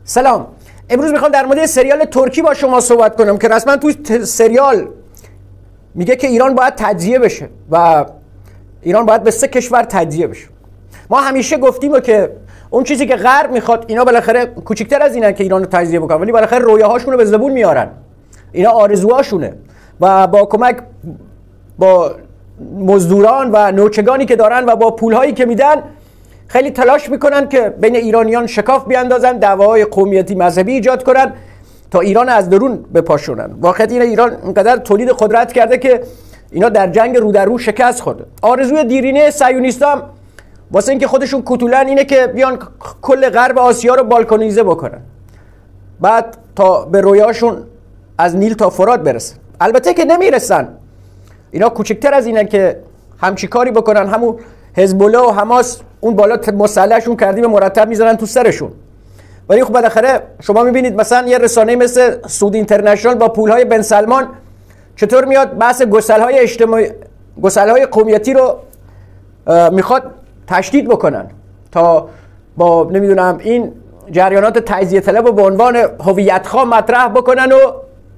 سلام. امروز میخوام در مورد سریال ترکی با شما صحبت کنم که رسما توی سریال میگه که ایران باید تجزیه بشه و ایران باید به 3 کشور تجزیه بشه. ما همیشه گفتیم که اون چیزی که غرب میخواد اینا بالاخره کوچیک‌تر از اینن که ایران رو تجزیه بکنن، ولی بالاخره رویاهاشون رو به زبون میارن. اینا آرزوهاشونه و با کمک با مزدوران و نوچگانی که دارن و با پولهایی که میدن خیلی تلاش میکنن که بین ایرانیان شکاف بیاندازن، دعواهای قومیتی مذهبی ایجاد کنن تا ایران از درون بپاشونن. واقعیت اینه ایران اینقدر تولید قدرت کرده که اینا در جنگ رو در رو شکست خورده. آرزوی دیرینه صهیونیست‌ها هم واسه اینکه خودشون کتولن اینه که بیان کل غرب آسیا رو بالکانیزه بکنن، بعد تا به رویاشون از نیل تا فرات برسن. البته که نمیرسن، اینا کوچکتر از اینن که همچی کاری بکنن. همون حزب الله و حماس اون بالا مسلحشون کردیم مرتب میذارن تو سرشون. ولی خب بالاخره شما میبینید مثلا یه رسانه مثل سود اینترنشنال با پولهای بن سلمان چطور میاد بحث گسلهای اجتماعی، گسلهای قومیتی رو میخواد تشدید بکنن تا با نمیدونم این جریانات تجزیه طلب رو به عنوان هویت‌خواه مطرح بکنن و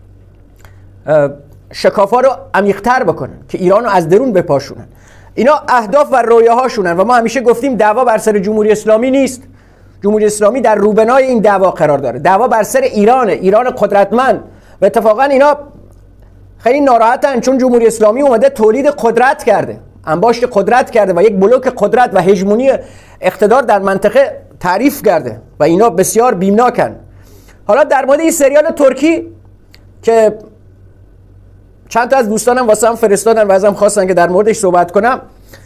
شکافا رو عمیق‌تر بکنن که ایران رو از درون بپاشونن. اینا اهداف و رویاهاشونن و ما همیشه گفتیم دعوا بر سر جمهوری اسلامی نیست. جمهوری اسلامی در روبنای این دعوا قرار داره. دعوا بر سر ایرانه، ایران قدرتمند. و اتفاقا اینا خیلی ناراحتن چون جمهوری اسلامی اومده تولید قدرت کرده، انباشت قدرت کرده و یک بلوک قدرت و هژمونی اقتدار در منطقه تعریف کرده و اینا بسیار بیمناکن. حالا در مورد این سریال ترکی که چند تا از دوستانم واسه هم فرستادن و ازم خواستن که در موردش صحبت کنم،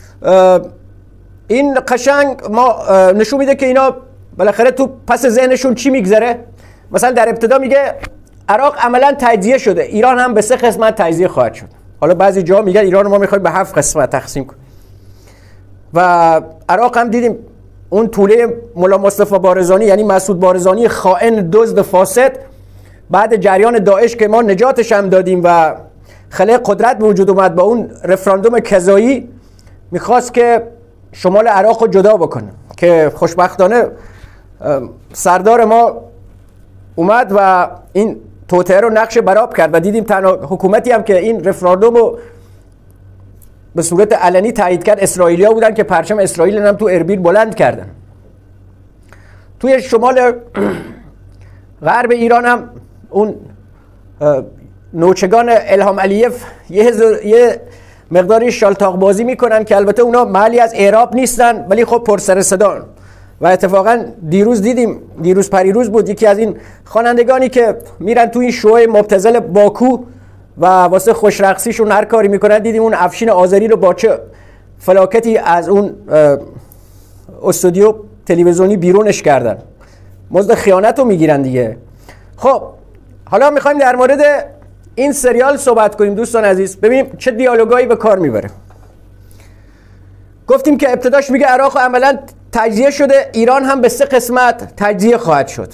این قشنگ ما نشون میده که اینا بالاخره تو پس ذهنشون چی میگذره. مثلا در ابتدا میگه عراق عملا تجزیه شده، ایران هم به 3 قسمت تجزیه خواهد شد. حالا بعضی جا میگن ایران ما میخوایم به 7 قسمت تقسیم کنیم و عراق هم دیدیم اون طوله مولا مصطفی بارزانی یعنی مسعود بارزانی خائن دزد فاسد بعد جریان داعش که ما نجاتش هم دادیم و خلای قدرت به وجود اومد با اون رفراندوم کذایی، میخواست که شمال عراق رو جدا بکنه که خوشبختانه سردار ما اومد و این توطئه رو نقش برآب کرد و دیدیم تنها حکومتی هم که این رفراندوم رو به صورت علنی تایید کرد اسرائیلیا بودن که پرچم اسرائیل هم تو اربیل بلند کردن. توی شمال غرب ایران هم اون نوچگان الهام علیف یه مقداری شالتاق بازی میکنن که البته اونا محلی از اعراب نیستن ولی خب پر سر صدان. و اتفاقا دیروز دیدیم، دیروز پریروز بود، یکی از این خوانندگانی که میرن تو این شوهای مبتذل باکو و واسه خوشرقصیشون هر کاری میکنن، دیدیم اون افشین آذری رو با چه فلاکتی از اون استودیو تلویزیونی بیرونش کردن. مزد خیانت رو میگیرن دیگه. خب حالا میخوایم در مورد این سریال صحبت کنیم دوستان عزیز، ببینیم چه دیالوگایی به کار میبره. گفتیم که ابتداش میگه عراق عملا تجزیه شده، ایران هم به 3 قسمت تجزیه خواهد شد.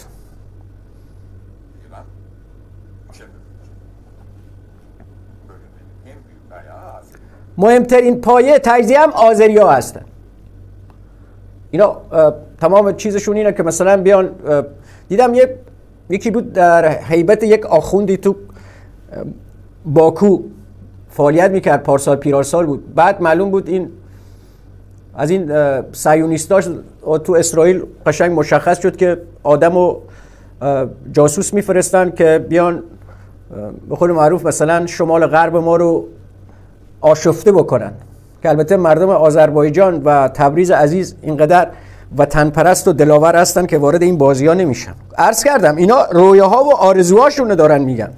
مهمترین پایه تجزیه هم آذری‌ها هستن. اینا تمام چیزشون اینه که مثلا بیان، دیدم یکی بود در هیبت یک آخوندی تو باکو فعالیت میکرد، پارسال پیرارسال بود، بعد معلوم بود این از این صهیونیستاش تو اسرائیل قشنگ مشخص شد که آدمو جاسوس میفرستن که بیان به قول معروف مثلا شمال غرب ما رو آشفته بکنن، که البته مردم آذربایجان و تبریز عزیز اینقدر وطن پرست و دلاور هستن که وارد این بازی ها نمیشن. عرض کردم اینا رویاها و آرزوهاشون دارن میگن.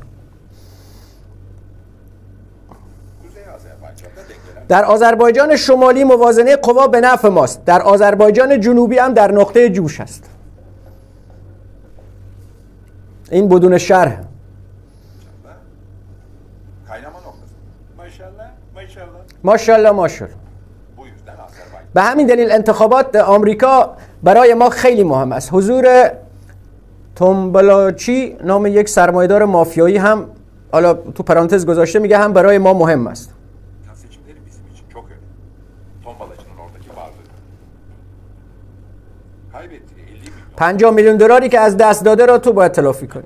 در آذربایجان شمالی موازنه قوا به نفع ماست، در آذربایجان جنوبی هم در نقطه جوش است. این بدون شرح. ماشاءالله ماشاءالله. به همین دلیل انتخابات آمریکا برای ما خیلی مهم است. حضور تومبلاچی نام یک سرمایه‌دار مافیایی هم حالا تو پرانتز گذاشته میگه هم برای ما مهم است. $50 میلیون که از دست داده را تو باید تلافی کنی.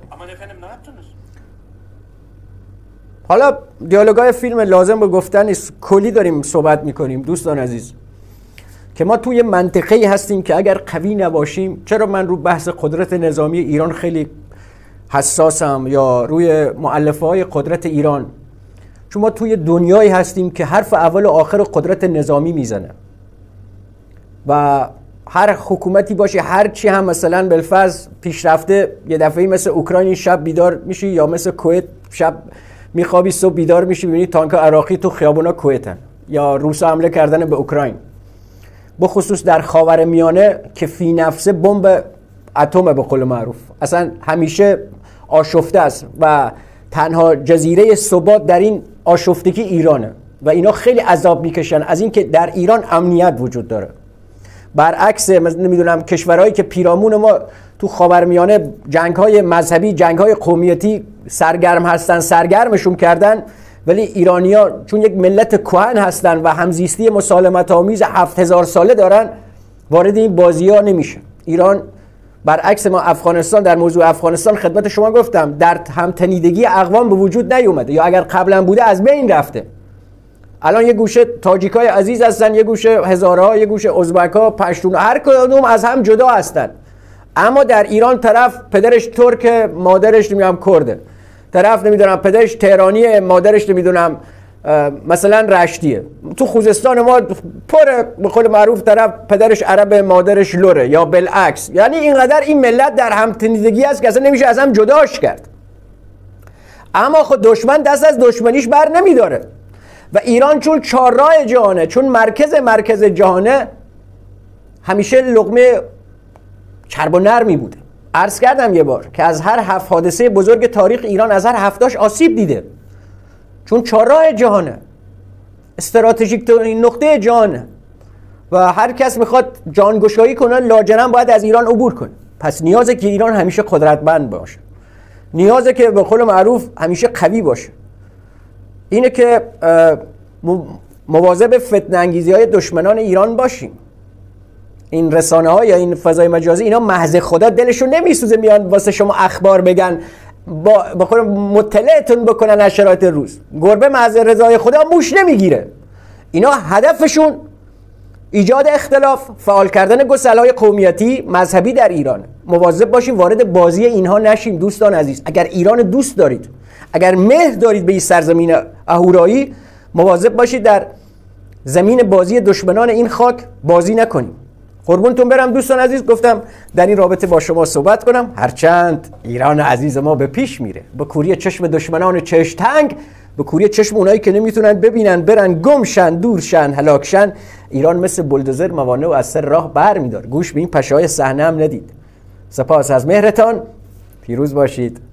حالا دیالوگای فیلم لازم به گفتن نیست، کلی داریم صحبت میکنیم دوستان عزیز که ما توی منطقه‌ای هستیم که اگر قوی نباشیم، چرا من رو بحث قدرت نظامی ایران خیلی حساسم یا روی مؤلفه‌های قدرت ایران، چون ما توی دنیایی هستیم که حرف اول و آخر قدرت نظامی میزنه و هر حکومتی باشه، هر چی هم مثلا بالفرض پیشرفته، یه دفعه مثل اوکراین شب بیدار میشی یا مثل کویت شب میخوابی صبح بیدار میشی ببینی تانک عراقی تو خیابونا کویتن یا روسا حمله کردن به اوکراین، بخصوص در خاورمیانه که فی نفسه بمب اتم به قول معروف اصلا همیشه آشفته است و تنها جزیره ثبات در این آشفتگی ایرانه و اینا خیلی عذاب میکشن از این که در ایران امنیت وجود داره. برعکس نمیدونم کشورهایی که پیرامون ما تو خاورمیانه جنگ‌های مذهبی، جنگ‌های قومیتی سرگرم هستن، سرگرمشون کردن، ولی ایرانی‌ها چون یک ملت کهن هستن و همزیستی مسالمت آمیز 7000 ساله دارن، وارد این بازی‌ها نمیشه. ایران برعکس ما افغانستان، در موضوع افغانستان خدمت شما گفتم در همتنیدگی اقوام به وجود نیومده یا اگر قبلا بوده از بین رفته. الان یه گوشه تاجیکای عزیز هستن، یه گوشه هزارها، یه گوشه ازبک‌ها، پشتون‌ها، هر کدوم از هم جدا هستن. اما در ایران طرف پدرش ترک، مادرش نمیدونم کرده، طرف نمیدونم پدرش تهرانیه، مادرش نمیدونم مثلا رشتیه. تو خوزستان ما پر به قول معروف طرف پدرش عرب، مادرش لوره یا بالعکس. یعنی اینقدر این ملت در همتنیدگی است که اصلا نمیشه از هم جداش کرد. اما خود دشمن دست از دشمنیش بر نمیداره و ایران چون چهارراه جهانه، چون مرکز جهانه، همیشه لقمه چرب و نرمی بوده. عرض کردم یه بار که از هر 7 حادثه بزرگ تاریخ ایران از هر 7تاش آسیب دیده، چون چهارراه جهانه، استراتژیک این نقطه جهانه و هر کس میخواد جانگشایی کنه لاجرم باید از ایران عبور کنه. پس نیازه که ایران همیشه قدرتمند باشه، نیازه که به قول معروف همیشه قوی باشه. اینه که مواظب فتنه انگیزی های دشمنان ایران باشیم. این رسانه ها یا این فضای مجازی اینا محض خدا دلشون نمیسوزه میان واسه شما اخبار بگن، با خود مطلعتون بکنن از شرایط روز. گربه محض رضای خدا موش نمیگیره. اینا هدفشون ایجاد اختلاف، فعال کردن گسل‌های قومیتی مذهبی در ایران. مواظب باشیم وارد بازی اینها نشیم دوستان عزیز. اگر ایران دوست دارید، اگر مهر دارید به این سرزمین اهورایی، مواظب باشید در زمین بازی دشمنان این خاک بازی نکنیم. قربونتون برم دوستان عزیز، گفتم در این رابطه با شما صحبت کنم. هرچند ایران عزیز ما به پیش میره، به کوری چشم دشمنان چشم تنگ، به کوری چشم اونایی که نمیتونن ببینن، برن گمشن، دورشن، هلاکشن. ایران مثل بلدوزر موانع و از سر راه بر میدار. گوش به این پشه‌های صحنه هم ندید. سپاس از مهرتان، پیروز باشید.